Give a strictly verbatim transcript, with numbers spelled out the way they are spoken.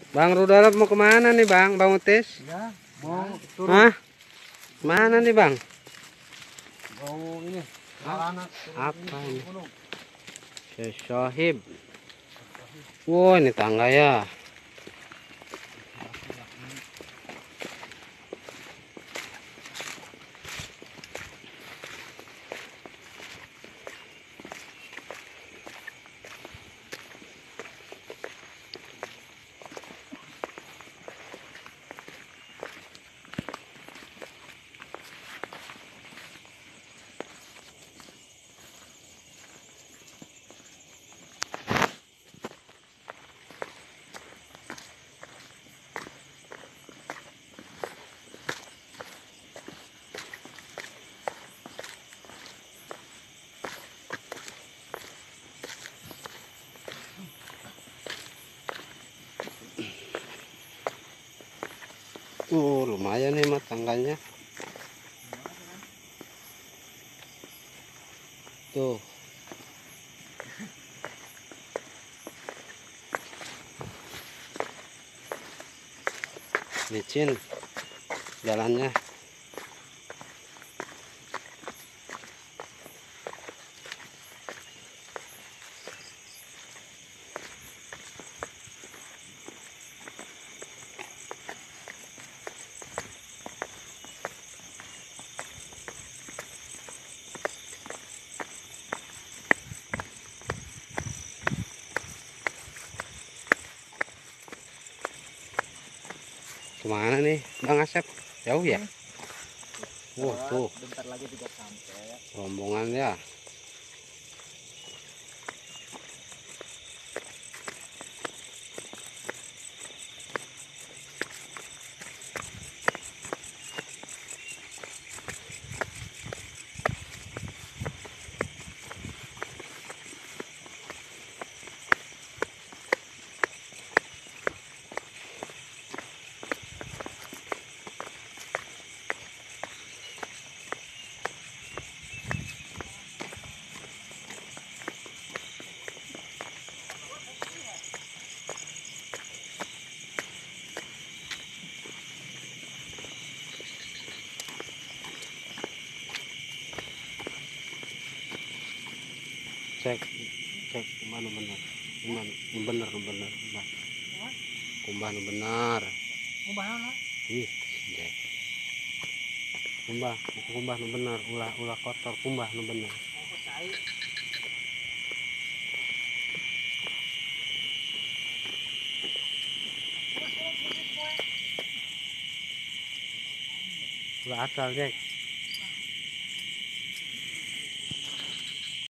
Bang Rudolf mau kemana nih bang? Bang Utis? Ya, mau turun. Hah? Mana nih bang? Mau ini. Anak. Apa ini? Syahib. Wow, ini tangga ya. Uh, lumayan nih mah tangganya. Tuh. Licin jalannya. Kemana nih Bang Asep? Jauh ya? Wah, tuh Bentar lagi juga sampai. rombongan ya. Cek cek mana benar mana benar benar benar kumbah nu benar Kumbah mana? ih cek kumbah kumbah nu benar ulah ulah kotor kumbah nu benar ulah asal cek